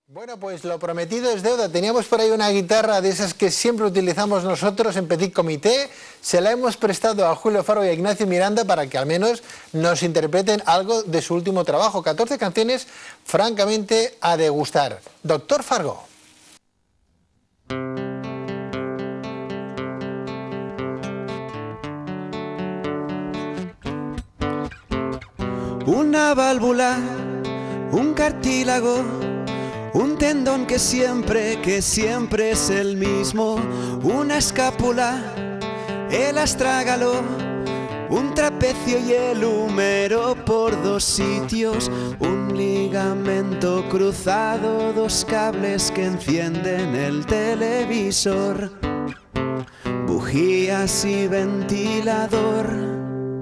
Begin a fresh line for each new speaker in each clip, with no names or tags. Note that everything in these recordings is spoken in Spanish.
Bueno, pues lo prometido es deuda. Teníamos por ahí una guitarra de esas que siempre utilizamos nosotros en Petit Comité. Se la hemos prestado a Julio Fargo y a Ignacio Miranda para que al menos nos interpreten algo de su último trabajo. 14 canciones francamente a degustar. Doctor Fargo.
Una válvula, un cartílago, un tendón que siempre es el mismo, una escápula, el astrágalo, un trapecio y el húmero por dos sitios, un ligamento cruzado, dos cables que encienden el televisor, bujías y ventilador.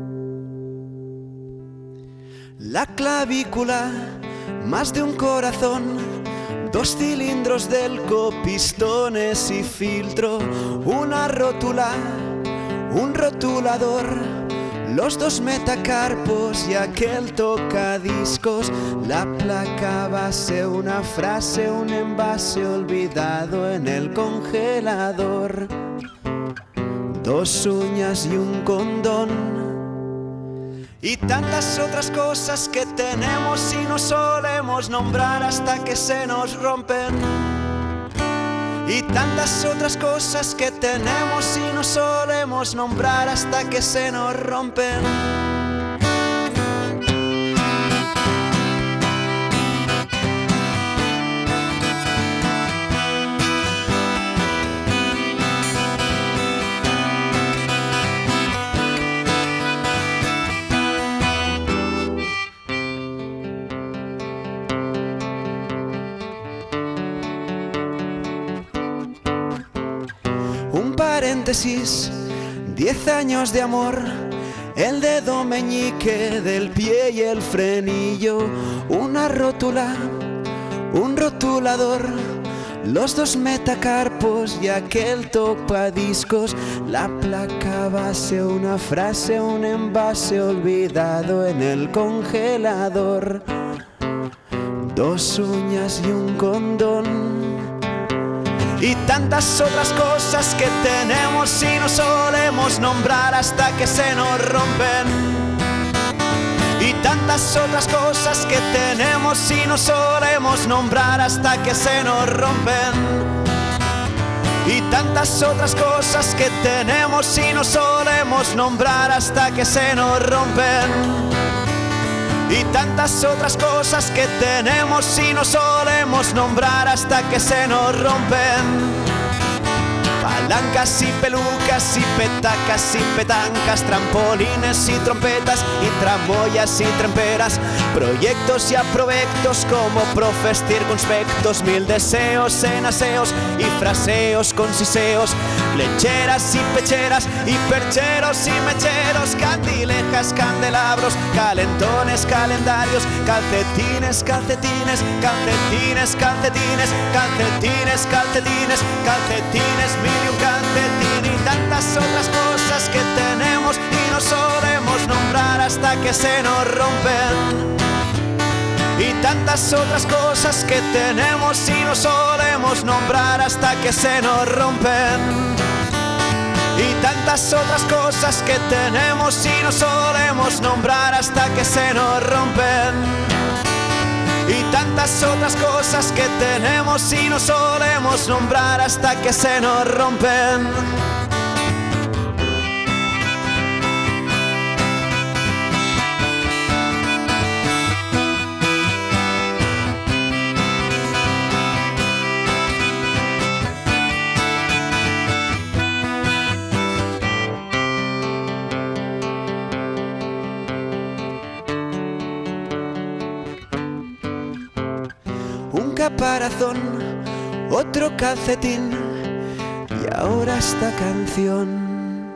La clavícula, más de un corazón, dos cilindros delco, pistones y filtro, una rótula, un rotulador, los dos metacarpos y aquel tocadiscos, la placa base, una frase, un envase olvidado en el congelador, dos uñas y un condón. Y tantas otras cosas que tenemos y no solemos nombrar hasta que se nos rompen. Y tantas otras cosas que tenemos y no solemos nombrar hasta que se nos rompen. Un paréntesis, 10 años de amor, el dedo meñique del pie y el frenillo, una rótula, un rotulador, los dos metacarpos y aquel tocadiscos, la placa base, una frase, un envase olvidado en el congelador, dos uñas y un condón. Y tantas otras cosas que tenemos y no solemos nombrar hasta que se nos rompen. Y tantas otras cosas que tenemos y no solemos nombrar hasta que se nos rompen. Y tantas otras cosas que tenemos y no solemos nombrar hasta que se nos rompen. Y tantas otras cosas que tenemos y no solemos nombrar hasta que se nos rompen. Palancas y pelucas y petacas y petancas, trampolines y trompetas y tramoyas y tremperas, proyectos y aprovectos como profes circunspectos, mil deseos en aseos y fraseos con siseos, lecheras y pecheras y percheros y mecheros, candilejas, candelabros, calentones, calendarios, calcetines, calcetines, calcetines, calcetines, calcetines, calcetines, calcetines, mil y un calcetín. Y tantas otras cosas que tenemos y no solemos nombrar hasta que se nos rompen. Y tantas otras cosas que tenemos y no solemos nombrar hasta que se nos rompen. Y tantas otras cosas que tenemos y no solemos nombrar hasta que se nos rompen. Y tantas otras cosas que tenemos y no solemos nombrar hasta que se nos rompen. Un caparazón, otro calcetín y ahora esta canción.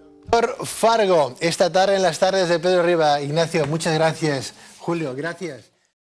Doctor Fargo, esta tarde en las tardes de Pedro Riba. Ignacio, muchas gracias. Julio, gracias.